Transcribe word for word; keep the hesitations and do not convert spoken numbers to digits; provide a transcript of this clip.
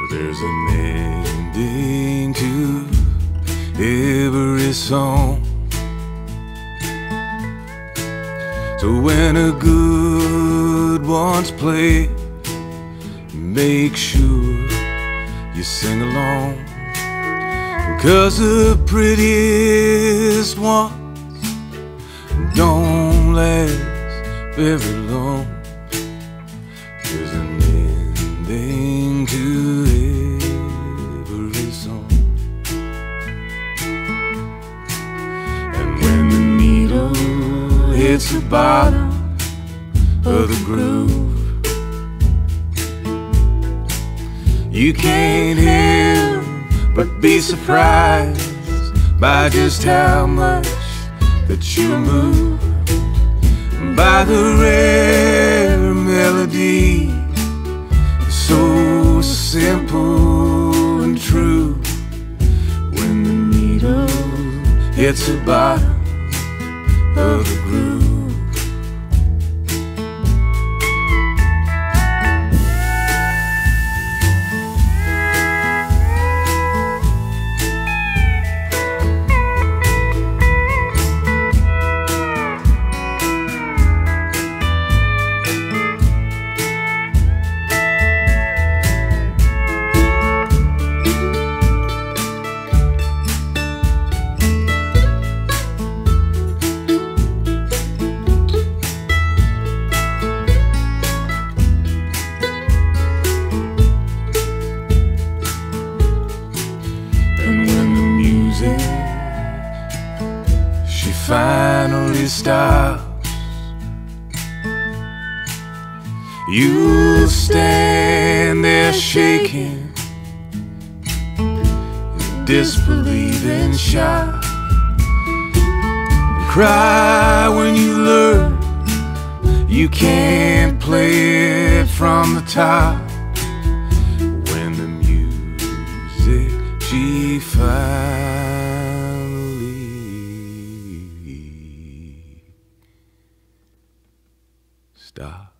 There's an ending to every song. So when a good one's played, make sure you sing along, 'cause the prettiest ones don't last very long. There's an ending to every song. And when the needle hits the bottom of the groove, you can't help but be surprised by just how much that you move, by the rare melody, so simple and true. When the needle hits the bottom of the groove. She finally stops. You stand there shaking, disbelieving, shock. Cry when you learn you can't play it from the top. When the music she finally stops.